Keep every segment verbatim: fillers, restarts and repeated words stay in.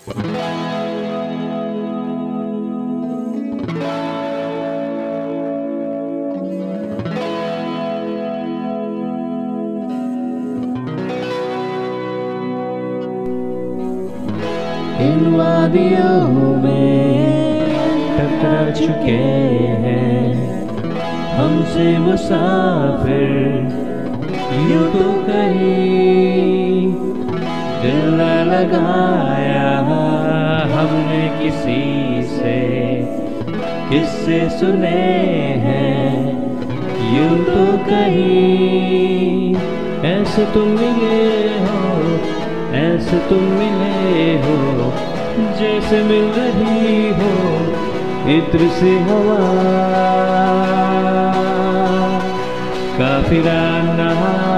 इन वादियों में टकरा चुके हैं हमसे मुसाफिर, यूं तो कहीं दिल न लगाया हमने किसी से, किससे सुने हैं यूं तो कहीं। ऐसे तुम मिले हो, ऐसे तुम मिले हो, जैसे मिल रही हो इत्र से हवा। काफिराना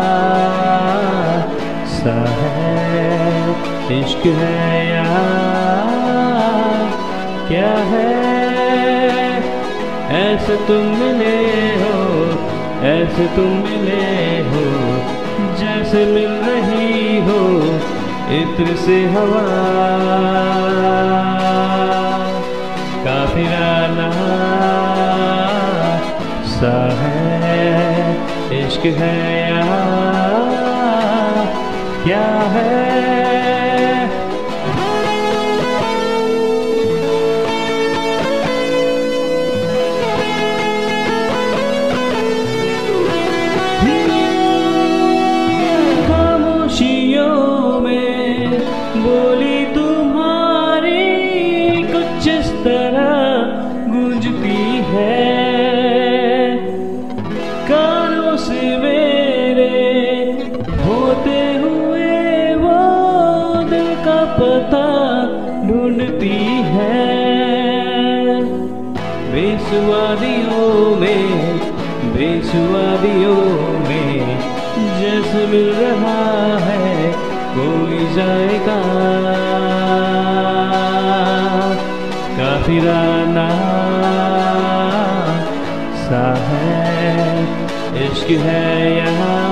सा है इश्क है या क्या है। ऐसे तुम मिले हो, ऐसे तुम मिले हो, जैसे मिल रही हो इत्र से हवा। काफिराना सा है इश्क है या क्या है। बोली तुम्हारी कुछ इस तरह गूंजती है, कानों से मेरे होते हुए वो दिल का पता ढूंढती है। बेसुवादियों में, बेसुवादियों में जैसे मिल रहा है कोई जाएगा। काफिराना सा है इश्क है यहाँ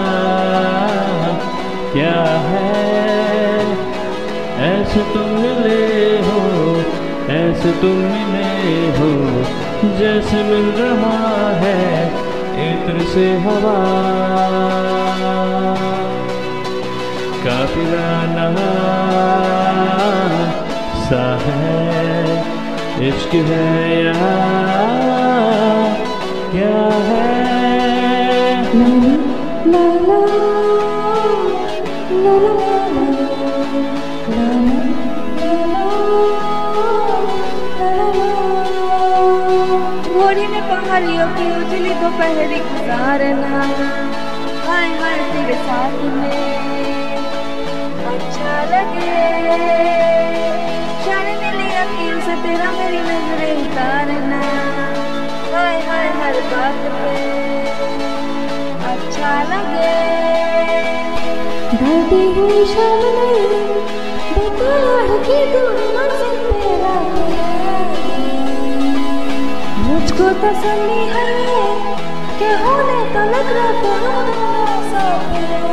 क्या है। ऐसे तुम मिले हो, ऐसे तुम मिले हो, जैसे मिल रहा है इत्र से हवा। काफिराना सा है इश्क है या क्या है। ला ला ला ला घोड़ी में पहाड़ियों की उजली दोपहरी गुजारना, हाय हाय तेरे साथ में अच्छा लगे। चढ़ने लिया अकील से तेरा मेरी नजरें उतारना, हाय हाय हर बात पे अच्छा लगे। ढलती हुई शाम में बेकार की दूर मंजिल पे मुझको तसल्ली है कि होने तो लग रहा तो हम साथ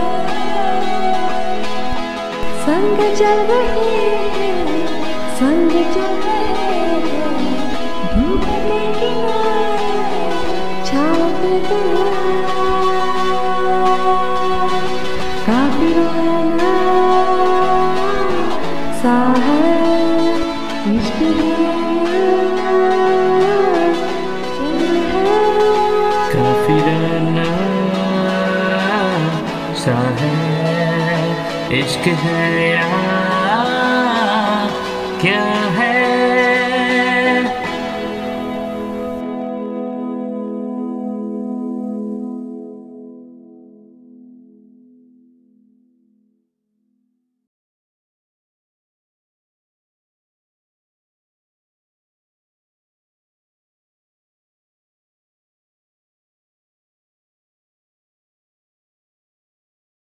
संग चल रहे हैं, संग चल रहे हैं, धूप के किनारे छाँव पे काफिराना सा है इश्क है। काफिराना सा है इश्क है